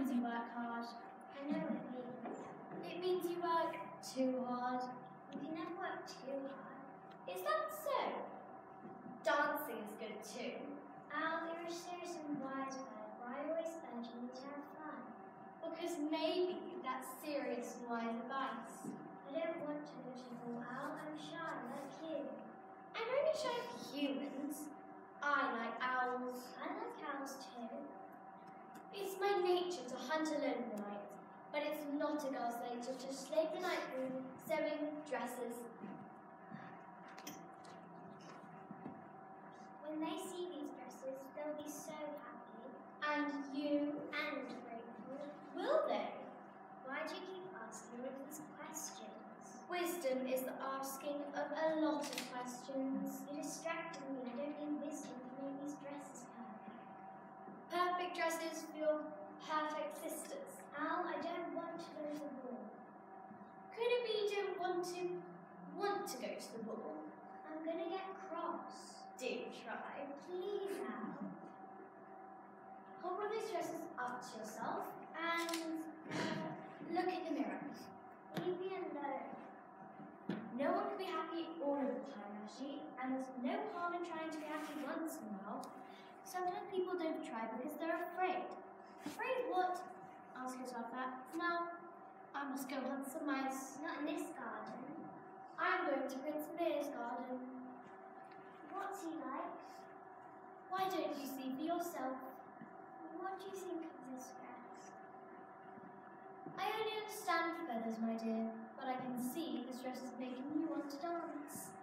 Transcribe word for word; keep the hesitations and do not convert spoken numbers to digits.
means you work hard. I know what it means. It means you work too hard. You can never work too hard. Is that so? Dancing is good too. Al, you're a serious and wise bird. Why always urging me to have fun? Because maybe that's serious and wise advice. I don't want to go to the ball, Al. I'm shy, like you. I'm only shy of humans. I like owls. I like owls too. It's my nature to hunt alone in the night, but it's not a girl's nature to slave the night room, sewing dresses. When they see these dresses, they'll be so happy. And you? And grateful. Will they? Why do you keep asking all of these questions? Wisdom is the asking of a lot of questions. You're distracting me. I don't need wisdom to make these dresses perfect. Perfect dresses for your perfect sisters. Al, I don't want to go to the ball. Could it be you don't want to want to go to the ball? I'm gonna get cross. Do try. Please, Al. Hold one of those dresses up to yourself and uh, look in the mirror. Leave me alone. No one can be happy all of the time, Ashley, and there's no harm in trying to be happy once in a while. Sometimes people don't try because they're afraid. Afraid what? Ask yourself that. Now, I must go hunt some mice. Not in this garden. I'm going to Prince Lear's garden. What's he like? Why don't you see for yourself? What do you think of this dress? I only understand feathers, my dear, but I can see this dress is making you want to dance.